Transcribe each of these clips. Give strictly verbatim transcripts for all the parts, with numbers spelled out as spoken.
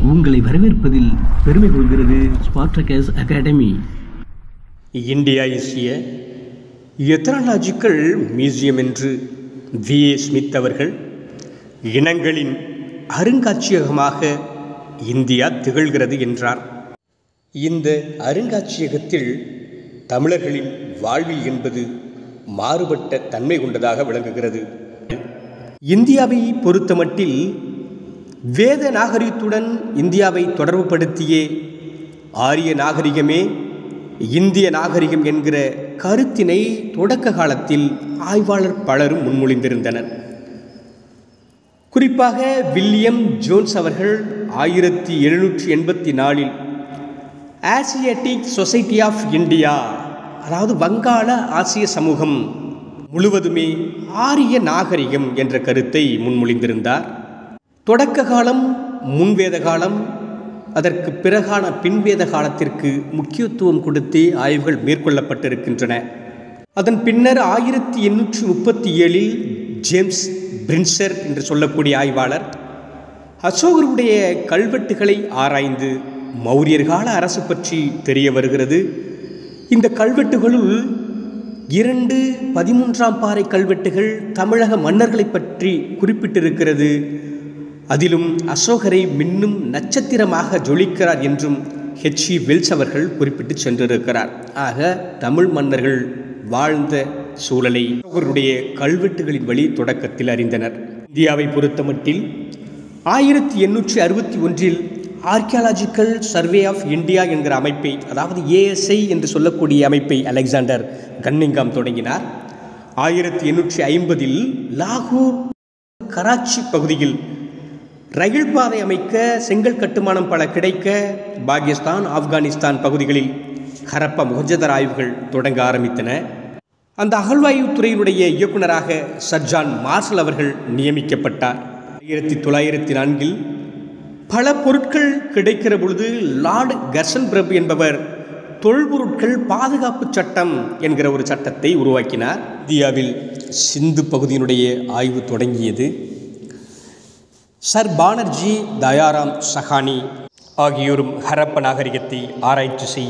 உங்களை வரவேற்பதில் பெருமை கொள்கிறது Spartacus academy. India Asia ethnological museum என்று வி ஏ ஸ்மித் அவர்கள் இனங்களின் அருங்காட்சியகமாக இந்தியா திகழ்கிறது என்றார். இந்த அருங்காட்சியகத்தில் தமிழர்களின் வாழ்வில் என்பது மாறுபட்ட தன்மை கொண்டதாக விளங்குகிறது. இந்தியாவை பொறுத்தமட்டில் வேத நாகரிகத்துடன் இந்தியாவை தொடர்புபடுத்திய ஆரிய நாகரிகமே இந்திய நாகரிகம் என்கிற கருத்தினை தொடக்க காலத்தில் ஆய்வாளர் பலரும் முன்மொழிந்திருந்தனர். குறிப்பாக வில்லியம் ஜோன்ஸ் அவர்கள் ஆயிரத்தி எழுநூற்றி எண்பத்தி நாலில் ஆசியாட்டிக் சொசைட்டி ஆஃப் இந்தியா, அதாவது வங்காள ஆசிய சமூகம் முழுவதுமே ஆரிய நாகரிகம் என்ற கருத்தை முன்மொழிந்திருந்தார். தொடக்க காலம், முன்வேத காலம், அதற்கு பிறகான பின்வேத காலத்திற்கு முக்கியத்துவம் கொடுத்தே ஆய்வுகள் மேற்கொள்ளப்பட்டிருக்கின்றன. அதன் பின்னர் ஆயிரத்தி எண்ணூற்றி முப்பத்தி ஏழில் ஜேம்ஸ் பிரின்சர் என்று சொல்லக்கூடிய ஆய்வாளர் அசோகருடைய கல்வெட்டுகளை ஆராய்ந்து மௌரியர் கால அரசு பற்றி தெரிய வருகிறது. இந்த கல்வெட்டுகளுள் இரண்டு பதிமூன்றாம் பாறை கல்வெட்டுகள் தமிழக மன்னர்களை பற்றி குறிப்பிட்டிருக்கிறது. அதிலும் அசோகரை மின்னும் நட்சத்திரமாக ஜொலிக்கிறார் என்றும் ஹெச் இ வெல்ஸ் அவர்கள் குறிப்பிட்டு சென்றிருக்கிறார். ஆக தமிழ் மன்னர்கள் வாழ்ந்த சூழலை அசோகருடைய கல்வெட்டுகளின் வழி தொடக்கத்தில் அறிந்தனர். இந்தியாவை பொறுத்தமட்டில் ஆயிரத்தி எண்ணூற்றி அறுபத்தி ஒன்றில் ஆர்கியாலஜிக்கல் சர்வே ஆஃப் இந்தியா என்கிற அமைப்பை, அதாவது ஏ எஸ் ஐ என்று சொல்லக்கூடிய அமைப்பை அலெக்சாண்டர் கன்னிங்காம் தொடங்கினார். ஆயிரத்தி எண்ணூற்றி ஐம்பதில் லாகூர் கராச்சி பகுதியில் ரயில் பாதை அமைக்க செங்கல் கட்டுமானம் பல கிடைக்க பாகிஸ்தான், ஆப்கானிஸ்தான் பகுதிகளில் ஹரப்பா முகஜதர் ஆய்வுகள் தொடங்க ஆரம்பித்தன. அந்த அகழ்வாய்வு துறையினுடைய இயக்குநராக சர் ஜான் மார்ஷல் அவர்கள் நியமிக்கப்பட்டார். ஆயிரத்தி தொள்ளாயிரத்தி நான்கில் பல பொருட்கள் கிடைக்கிற பொழுது லார்டு கர்சன் பிரபு என்பவர் தொல்பொருட்கள் பாதுகாப்பு சட்டம் என்கிற ஒரு சட்டத்தை உருவாக்கினார். இந்தியாவில் சிந்து பகுதியினுடைய ஆய்வு தொடங்கியது. சர் பானர்ஜி, தயாராம் சஹானி ஆகியோரும் ஹரப்ப நாகரிகத்தை ஆராய்ச்சி செய்ய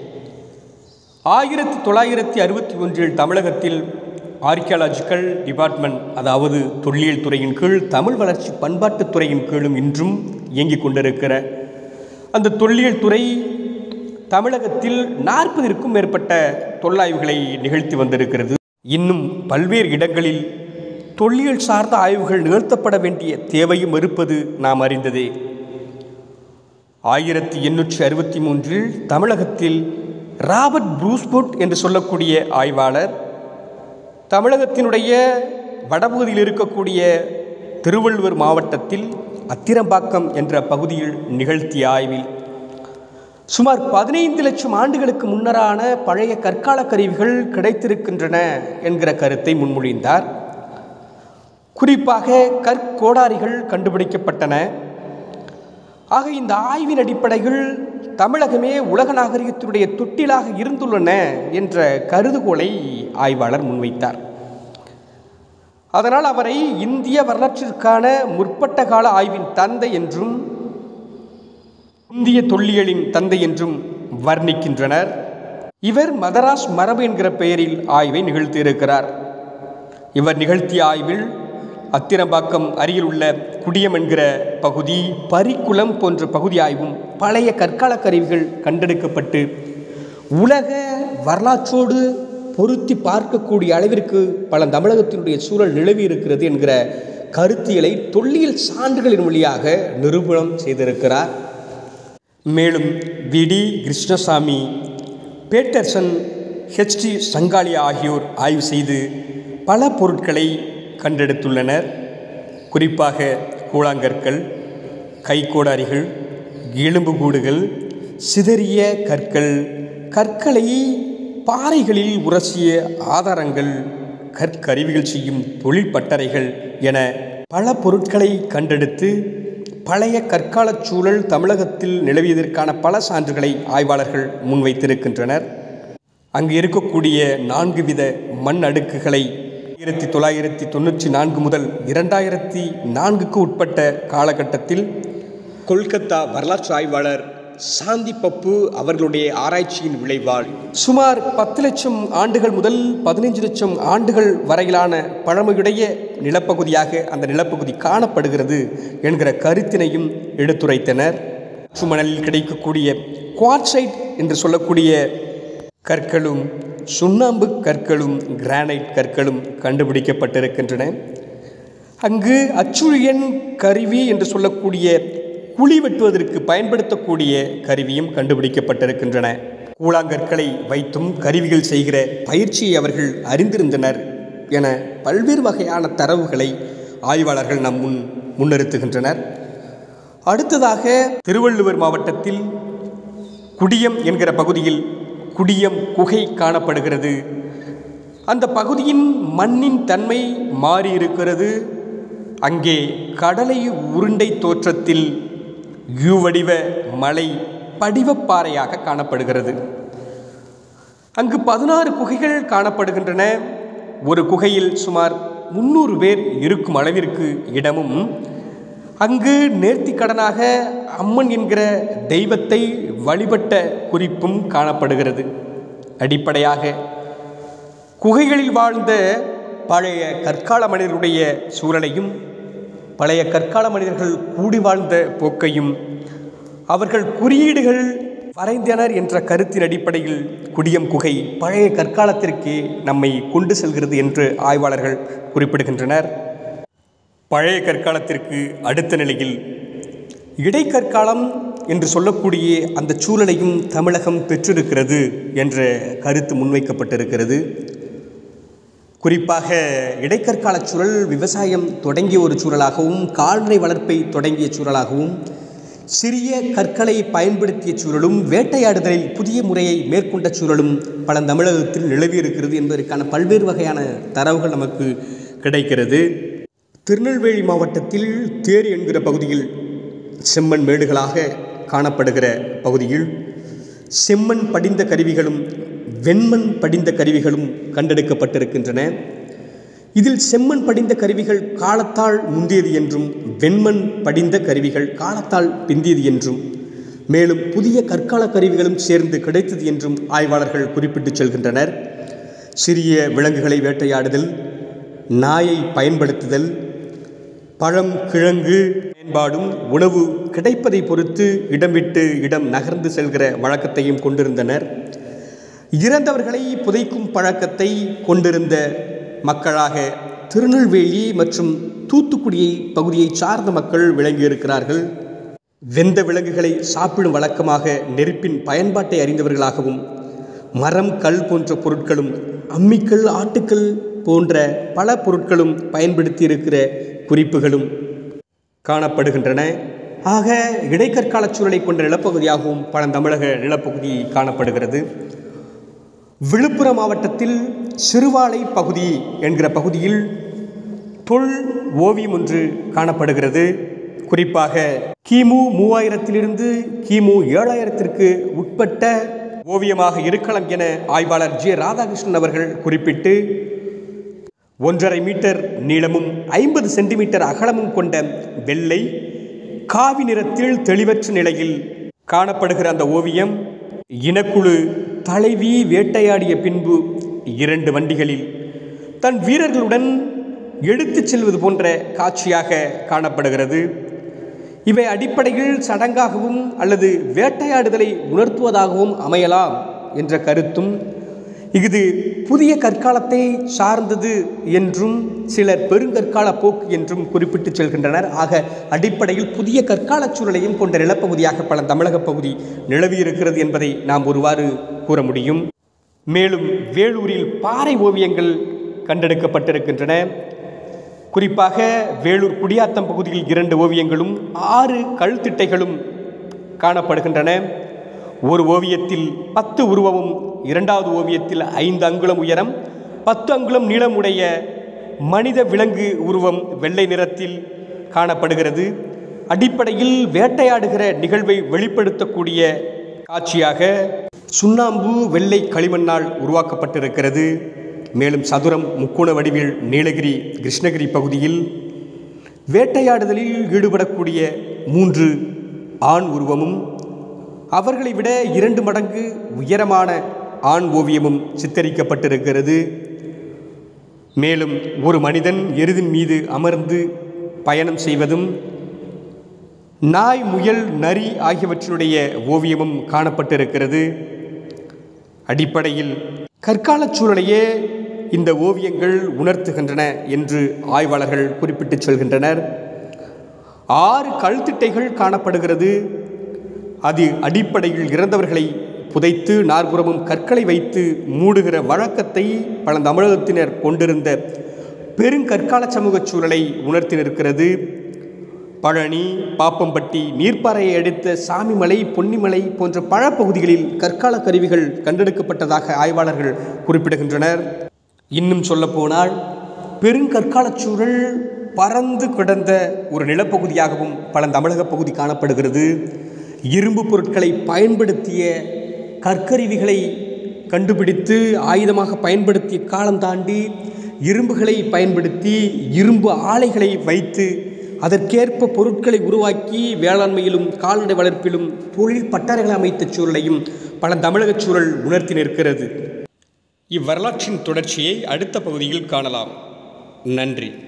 ஆயிரத்தி தொள்ளாயிரத்தி அறுபத்தி ஒன்றில் தமிழகத்தில் ஆர்கியாலஜிக்கல் டிபார்ட்மெண்ட், அதாவது தொல்லியல் துறையின் கீழ் தமிழ் வளர்ச்சி பண்பாட்டுத் துறையின் கீழும் இன்றும் இயங்கிக் கொண்டிருக்கிற அந்த தொல்லியல் துறை தமிழகத்தில் நாற்பதிற்கும் மேற்பட்ட தொல்லாய்வுகளை நிகழ்த்தி வந்திருக்கிறது. இன்னும் பல்வேறு இடங்களில் தொல்லியல் சார்ந்த ஆய்வுகள் நிகழ்த்தப்பட வேண்டிய தேவையும் இருப்பது நாம் அறிந்ததே. ஆயிரத்தி எண்ணூற்றி அறுபத்தி மூன்றில் தமிழகத்தில் ராபர்ட் ப்ரூஸ்புட் என்று சொல்லக்கூடிய ஆய்வாளர் தமிழகத்தினுடைய வடபகுதியில் இருக்கக்கூடிய திருவள்ளுவர் மாவட்டத்தில் அத்திரம்பாக்கம் என்ற பகுதியில் நிகழ்த்திய ஆய்வில் சுமார் பதினைந்து லட்சம் ஆண்டுகளுக்கு முன்னரான பழைய கற்கால கருவிகள் கிடைத்திருக்கின்றன என்கிற கருத்தை முன்மொழிந்தார். குறிப்பாக கற்கோடாரிகள் கண்டுபிடிக்கப்பட்டன. ஆக இந்த ஆய்வின் அடிப்படையில் தமிழகமே உலக நாகரிகத்தினுடைய தொட்டிலாக இருந்துள்ளன என்ற கருதுகோளை ஆய்வாளர் முன்வைத்தார். அதனால் அவரை இந்திய வரலாற்றிற்கான முற்பட்ட கால ஆய்வின் தந்தை என்றும் இந்திய தொல்லியலின் தந்தை என்றும் வர்ணிக்கின்றனர். இவர் மதராஸ் மரபு என்கிற பெயரில் ஆய்வை நிகழ்த்தியிருக்கிறார். இவர் நிகழ்த்திய ஆய்வில் அத்திரம்பாக்கம் அருகில் உள்ள குடியம் என்கிற பகுதி, பரிக்குளம் போன்ற பகுதி ஆய்வும் பழைய கற்கால கருவிகள் கண்டெடுக்கப்பட்டு உலக வரலாற்றோடு பொருத்தி பார்க்கக்கூடிய அளவிற்கு பல தமிழகத்தினுடைய சூழல் நிலவி இருக்கிறது என்கிற கருத்தியலை தொல்லியல் சான்றுகளின் வழியாக நிரூபணம் செய்திருக்கிறார். மேலும் V D Krishnaswamy, Paterson, H D Sankalia ஆகியோர் ஆய்வு செய்து பல பொருட்களை கண்டெடுத்துள்ளனர். குறிப்பாக கூழாங்கற்கள், கைக்கோடாரிகள், எலும்புக்கூடுகள், சிதறிய கற்கள், கற்களை பாறைகளில் உரசிய ஆதாரங்கள், கற்கருவிகள் செய்யும் தொழிற்பட்டறைகள் என பல பொருட்களை கண்டெடுத்து பழைய கற்கால சூழல் தமிழகத்தில் நிலவியதற்கான பல சான்றுகளை ஆய்வாளர்கள் முன்வைத்திருக்கின்றனர். அங்கு இருக்கக்கூடிய நான்கு வித மண் அடுக்குகளை ஆயிரத்தி தொள்ளாயிரத்தி தொண்ணூற்றி நான்கு முதல் இரண்டாயிரத்தி நான்குக்கு உட்பட்ட காலகட்டத்தில் கொல்கத்தா வரலாற்று ஆய்வாளர் சாந்தி பப்பு அவர்களுடைய ஆராய்ச்சியின் விளைவால் சுமார் பத்து லட்சம் ஆண்டுகள் முதல் பதினைஞ்சு லட்சம் ஆண்டுகள் வரையிலான பழமையுடைய நிலப்பகுதியாக அந்த நிலப்பகுதி காணப்படுகிறது என்கிற கருத்தினையும் எடுத்துரைத்தனர். சுமணலில் கிடைக்கக்கூடிய குவார்ட்சைட் என்று சொல்லக்கூடிய கற்களும் சுண்ணாம்பு கற்களும் கிரானைட் கற்களும் கண்டுபிடிக்கப்பட்டிருக்கின்றன. அங்கு அச்சுழியன் கருவி என்று சொல்லக்கூடிய குழி வெட்டுவதற்கு பயன்படுத்தக்கூடிய கருவியும் கண்டுபிடிக்கப்பட்டிருக்கின்றன. கூழாங்கற்களை வைத்தும் கருவிகள் செய்கிற பயிற்சியை அவர்கள் அறிந்திருந்தனர் என பல்வேறு வகையான தரவுகளை ஆய்வாளர்கள் நம் முன் முன்னிறுத்துகின்றனர். அடுத்ததாக திருவள்ளுவர் மாவட்டத்தில் குடியம் என்கிற பகுதியில் குடியம் குகை காணப்படுகிறது. அந்த பகுதியின் மண்ணின் தன்மை மாறியிருக்கிறது. அங்கே கடலை உருண்டை தோற்றத்தில் யூ வடிவ மலை படிவப்பாறையாக காணப்படுகிறது. அங்கு பதினாறு குகைகள் காணப்படுகின்றன. ஒரு குகையில் சுமார் முன்னூறு பேர் இருக்கும் அளவிற்கு இடமும் அங்கு நேர்த்திக்கடனாக அம்மன் என்கிற தெய்வத்தை வழிபட்ட குறிப்பும் காணப்படுகிறது. அடிப்படையாக குகைகளில் வாழ்ந்த பழைய கற்கால மனிதருடைய சூழலையும் பழைய கற்கால மனிதர்கள் கூடி வாழ்ந்த போக்கையும் அவர்கள் குறியீடுகள் வரைந்தனர் என்ற கருத்தின் அடிப்படையில் குடியம் குகை பழைய கற்காலத்திற்கே நம்மை கொண்டு செல்கிறது என்று ஆய்வாளர்கள் குறிப்பிடுகின்றனர். பழைய கற்காலத்திற்கு அடுத்த நிலையில் இடைக்கற்காலம் என்று சொல்லக்கூடிய அந்த சூழலையும் தமிழகம் பெற்றிருக்கிறது என்ற கருத்து முன்வைக்கப்பட்டிருக்கிறது. குறிப்பாக இடைக்கற்கால சூழல் விவசாயம் தொடங்கிய ஒரு சூழலாகவும் கால்நடை வளர்ப்பை தொடங்கிய சூழலாகவும் சிறிய கற்களை பயன்படுத்திய சூழலும் வேட்டையாடுதலில் புதிய முறையை மேற்கொண்ட சூழலும் பல தமிழகத்தில் நிலவியிருக்கிறது என்பதற்கான பல்வேறு வகையான தரவுகள் நமக்கு கிடைக்கிறது. திருநெல்வேலி மாவட்டத்தில் தேரி என்கிற பகுதியில் செம்மண் மேடுகளாக காணப்படுகிற பகுதியில் செம்மண் படிந்த கருவிகளும் வெண்மண் படிந்த கருவிகளும் கண்டெடுக்கப்பட்டிருக்கின்றன. இதில் செம்மண் படிந்த கருவிகள் காலத்தால் முந்தியது என்றும் வெண்மண் படிந்த கருவிகள் காலத்தால் பிந்தியது என்றும் மேலும் புதிய கற்கால கருவிகளும் சேர்ந்து கிடைத்தது என்றும் ஆய்வாளர்கள் குறிப்பிட்டு செல்கின்றனர். சிறிய விலங்குகளை வேட்டையாடுதல், நாயை பயன்படுத்துதல், பழம் கிழங்கு பயன்பாடும் உணவு கிடைப்பதை பொறுத்து இடம் விட்டு இடம் நகர்ந்து செல்கிற வழக்கத்தையும் கொண்டிருந்தனர். இறந்தவர்களை புதைக்கும் பழக்கத்தை கொண்டிருந்த மக்களாக திருநெல்வேலி மற்றும் தூத்துக்குடியை பகுதியை சார்ந்த மக்கள் விளங்கியிருக்கிறார்கள். வெந்த விலங்குகளை சாப்பிடும் வழக்கமாக நெருப்பின் பயன்பாட்டை அறிந்தவர்களாகவும் மரம் கல் போன்ற பொருட்களும் அம்மிக்கல் ஆட்டுக்கள் போன்ற பல பொருட்களும் பயன்படுத்தி இருக்கிற குறிப்புகளும் காணப்படுகின்றன. ஆக இடைக்கற்கால சூழலை கொண்ட நிலப்பகுதியாகவும் பழந்தமிழக நிலப்பகுதி காணப்படுகிறது. விழுப்புரம் மாவட்டத்தில் சிறுவாலை பகுதி என்கிற பகுதியில் தொல் ஓவியம் ஒன்று காணப்படுகிறது. குறிப்பாக கிமு மூவாயிரத்திலிருந்து கிமு ஏழாயிரத்திற்கு உட்பட்ட ஓவியமாக இருக்கலாம் என ஆய்வாளர் ஜே ராதாகிருஷ்ணன் அவர்கள் குறிப்பிட்டு ஒன்றரை மீட்டர் நீளமும் ஐம்பது சென்டிமீட்டர் அகலமும் கொண்ட வெள்ளை காவி நிறத்தில் தெளிவற்ற நிலையில் காணப்படுகிற அந்த ஓவியம் இனக்குழு தலைவி வேட்டையாடிய பின்பு இரண்டு வண்டிகளில் தன் வீரர்களுடன் எடுத்துச் செல்வது போன்ற காட்சியாக காணப்படுகிறது. இவை அடிப்படையில் சடங்காகவும் அல்லது வேட்டையாடுதலை உணர்த்துவதாகவும் அமையலாம் என்ற கருத்தும் இது புதிய கற்காலத்தை சார்ந்தது என்றும் சிலர் பெருங்கற்கால போக்கு என்றும் குறிப்பிட்டு செல்கின்றனர். ஆக அடிப்படையில் புதிய கற்கால சூழலையும் கொண்ட நிலப்பகுதியாக பல தமிழக பகுதி நிலவியிருக்கிறது என்பதை நாம் ஒருவாறு கூற முடியும். மேலும் வேலூரில் பாறை ஓவியங்கள் கண்டெடுக்கப்பட்டிருக்கின்றன. குறிப்பாக வேலூர் குடியாத்தம் பகுதியில் இரண்டு ஓவியங்களும் ஆறு கல்திட்டைகளும் காணப்படுகின்றன. ஒரு ஓவியத்தில் பத்து உருவமும் இரண்டாவது ஓவியத்தில் ஐந்து அங்குலம் உயரம் பத்து அங்குலம் நீளமுடைய மனித விலங்கு உருவம் வெள்ளை நிறத்தில் காணப்படுகிறது. அடிப்படையில் வேட்டையாடுகிற நிகழ்வை வெளிப்படுத்தக்கூடிய காட்சியாக சுண்ணாம்பு வெள்ளை களிமண்ணால் உருவாக்கப்பட்டிருக்கிறது. மேலும் சதுரம் முக்கோண வடிவில் நீலகிரி கிருஷ்ணகிரி பகுதியில் வேட்டையாடுதலில் ஈடுபடக்கூடிய மூன்று ஆண் உருவமும் அவர்களை விட இரண்டு மடங்கு உயரமான ஆண் ஓவியமும் சித்தரிக்கப்பட்டிருக்கிறது. மேலும் ஒரு மனிதன் எருதின் மீது அமர்ந்து பயணம் செய்வதும் நாய், முயல், நரி ஆகியவற்றினுடைய ஓவியமும் காணப்பட்டிருக்கிறது. அடிப்படையில் கற்காலச் சூழலையே இந்த ஓவியங்கள் உணர்த்துகின்றன என்று ஆய்வாளர்கள் குறிப்பிட்டு சொல்கின்றனர். ஆறு கல்திட்டைகள் காணப்படுகிறது. அது அடிப்படையில் இறந்தவர்களை புதைத்து நாற்புறமும் கற்களை வைத்து மூடுகிற வழக்கத்தை பழந்தமிழகத்தினர் கொண்டிருந்த பெருங்கற்கால சமூக சூழலை உணர்த்தி நிற்கிறது. பழனி, பாப்பம்பட்டி, நீர்ப்பாறையை அடுத்த சாமிமலை, பொன்னிமலை போன்ற பல பகுதிகளில் கற்கால கருவிகள் கண்டெடுக்கப்பட்டதாக ஆய்வாளர்கள் குறிப்பிடுகின்றனர். இன்னும் சொல்லப்போனால் பெருங்கற்கால சூழல் பறந்து கிடந்த ஒரு நிலப்பகுதியாகவும் பழந்தமிழக பகுதி காணப்படுகிறது. இரும்பு பொருட்களை பயன்படுத்திய கற்கருவிகளை கண்டுபிடித்து ஆயுதமாக பயன்படுத்திய காலம் தாண்டி இரும்புகளை பயன்படுத்தி இரும்பு ஆலைகளை வைத்து அதற்கேற்ப பொருட்களை உருவாக்கி வேளாண்மையிலும் கால்நடை வளர்ப்பிலும் தொழில் பட்டறைகளை அமைத்த சூழலையும் பழந்தமிழக சூழல் உணர்த்தி நிற்கிறது. இவ்வரலாற்றின் தொடர்ச்சியை அடுத்த பகுதியில் காணலாம். நன்றி.